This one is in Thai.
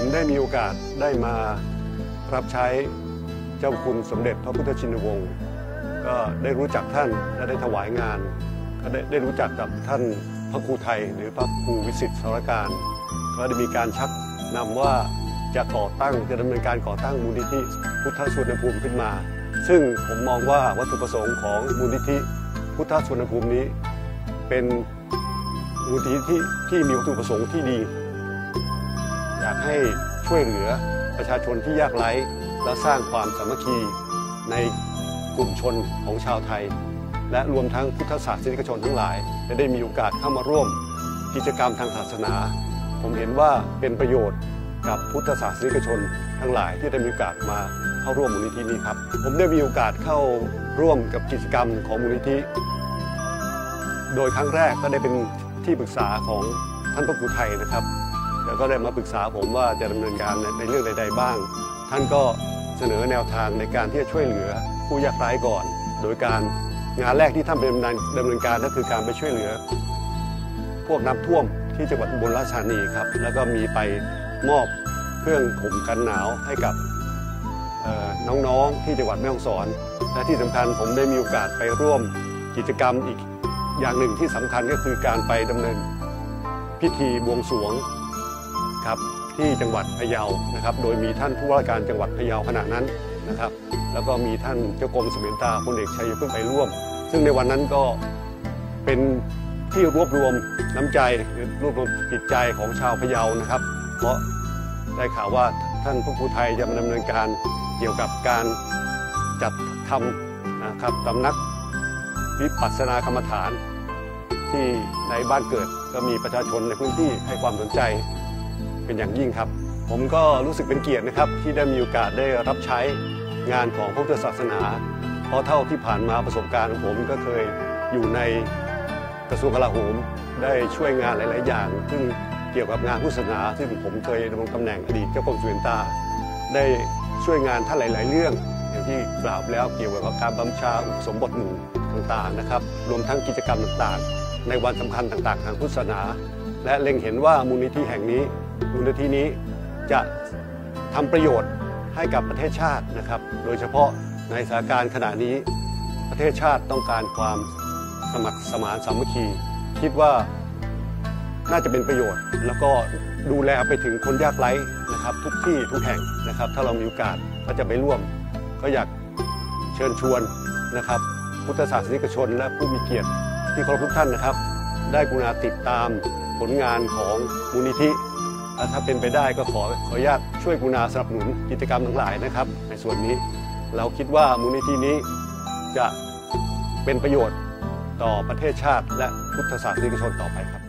ได้มีโอกาสได้มารับใช้เจ้าคุณสมเด็จพระพุทธชินวงศ์ก็ได้รู้จักท่านและได้ถวายงานก็ได้รู้จักกับท่านพระครูไทยหรือพระครูวิสิทธิ์สรการก็ได้มีการชักนำว่าจะดำเนินการก่อตั้งมูลนิธิพุทธสุวรรณภูมิขึ้นมาซึ่งผมมองว่าวัตถุประสงค์ของมูลนิธิพุทธสุวรรณภูมินี้เป็นมูลนิธิที่มีวัตถุประสงค์ที่ดีอยากให้ช่วยเหลือประชาชนที่ยากไร้และสร้างความสามัคคีในกลุ่มชนของชาวไทยและรวมทั้งพุทธศาสนิกชนทั้งหลายและได้มีโอกาสเข้ามาร่วมกิจกรรมทางศาสนาผมเห็นว่าเป็นประโยชน์กับพุทธศาสนิกชนทั้งหลายที่ได้มีโอกาสมาเข้าร่วมมูลนิธินี้ครับผมได้มีโอกาสเข้าร่วมกับกิจกรรมของมูลนิธิโดยครั้งแรกก็ได้เป็นที่ปรึกษาของท่านพระครูไทยนะครับแล้วก็ได้มาปรึกษาผมว่าจะดำเนินการในเรื่องใดๆบ้างท่านก็เสนอแนวทางในการที่จะช่วยเหลือผู้ยากไร้ก่อนโดยการงานแรกที่ท่านดำเนินการก็คือการไปช่วยเหลือพวกน้ำท่วมที่จังหวัดอุบลราชธานีครับแล้วก็มีไปมอบเครื่องห่มกันหนาวให้กับน้องๆที่จังหวัดแม่ฮ่องสอนและที่สำคัญผมได้มีโอกาสไปร่วมกิจกรรมอีกอย่างหนึ่งที่สำคัญก็คือการไปดำเนินพิธีบวงสรวงครับที่จังหวัดพะเยานะครับโดยมีท่านผู้ว่าการจังหวัดพะเยาขณะนั้นนะครับแล้วก็มีท่านเจ้ากรมเสมียนตาพลเอกชัยพฤกษ์ไปร่วมซึ่งในวันนั้นก็เป็นที่รวบรวมน้ำใจหรือรวบรวมจิตใจของชาวพะเยานะครับเพราะได้ข่าวว่าท่านพระครูไทยจะมาดำเนินการเกี่ยวกับการจัดทำนะครับสำนักวิปัสสนากรรมฐานที่ในบ้านเกิดก็มีประชาชนในพื้นที่ให้ความสนใจเป็นอย่างยิ่งครับผมก็รู้สึกเป็นเกียรตินะครับที่ได้มีโอกาสได้รับใช้งานของพระพุทธศาสนาเพราะเท่าที่ผ่านมาประสบการณ์ของผมก็เคยอยู่ในกระทรวงกลาโหมได้ช่วยงานหลายๆอย่างซึ่งเกี่ยวกับงานพุทธศาสนาซึ่งผมเคยดำรงตำแหน่งอดีตเจ้ากรมเสมียนตาได้ช่วยงานท่านหลายๆเรื่องอย่างที่กล่าวแล้วเกี่ยวกับการบำชาอุปสมบทหมู่ต่างๆนะครับรวมทั้งกิจกรรมต่างๆในวันสำคัญต่างๆทางพุทธศาสนาและเล็งเห็นว่ามูลนิธิแห่งนี้มูลนิธินี้จะทำประโยชน์ให้กับประเทศชาตินะครับโดยเฉพาะในสถานการณ์ขณะนี้ประเทศชาติต้องการความสมัครสมานสามัคคีคิดว่าน่าจะเป็นประโยชน์แล้วก็ดูแลไปถึงคนยากไร้นะครับทุกที่ทุกแห่งนะครับถ้าเรามีโอกาสก็จะไปร่วมก็อยากเชิญชวนนะครับพุทธศาสนิกชนและผู้มีเกียรติที่เคารพทุกท่านนะครับได้กรุณาติดตามผลงานของมูลนิธิถ้าเป็นไปได้ก็ขออนุญาตช่วยกรุณาสนับสนุนกิจกรรมทั้งหลายนะครับในส่วนนี้เราคิดว่ามูลนิธินี้จะเป็นประโยชน์ต่อประเทศชาติและพุทธศาสนิกชนต่อไปครับ